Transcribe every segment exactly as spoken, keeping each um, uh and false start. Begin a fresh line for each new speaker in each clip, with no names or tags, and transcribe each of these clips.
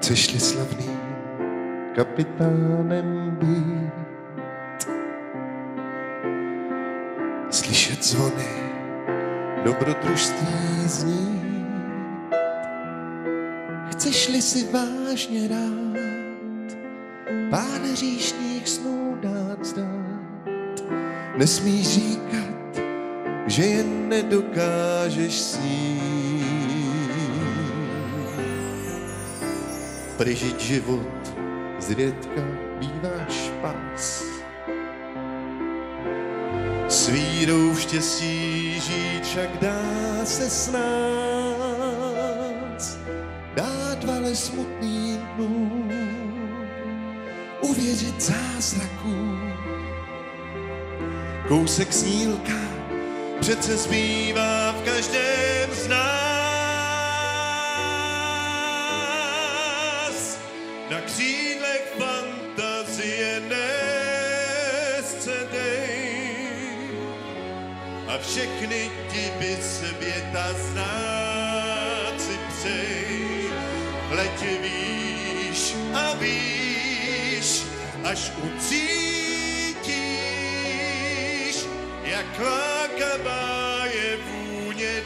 Chceš-li slavným kapitánem být, slyšet zvony, dobrodružství znít. Chceš-li si vážně rád pár hříšných snů dát zdát, nesmíš říkat, že je nedokážeš snít. Prežít život zriedka bývá špás, s vírou v štěstí žít však dá se s nás. Dát vale smutným dnům, uvěřit zázrakům. Kousek snílka přece zbývá v každém z nás. Na křídlech fantazie nescedej a všechny divy světa znát si přej. Leď víš a víš, až ucítíš, jak lákavá je vůně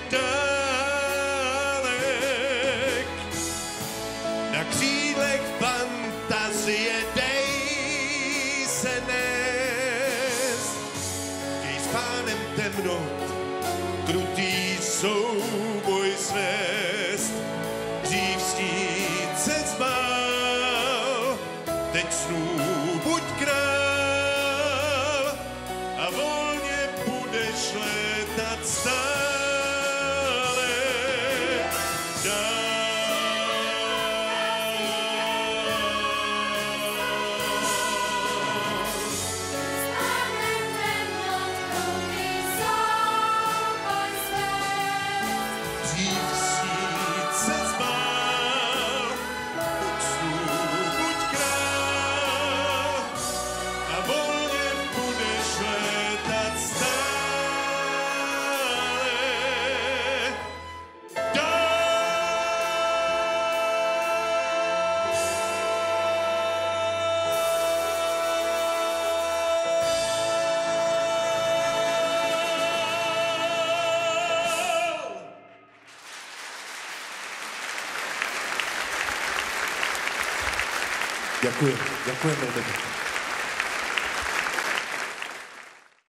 dálek. Na křídlech fantazie dej se nést, chtěj s pánem temnot krutý souboj svést. Dřív snít se zbál, teď snů buď král a volně budeš létat stále dál. Dřív snít se zbál, teď snů buď král a volně budeš létat stále dál.
Ďakujem, ďakujem veľmi.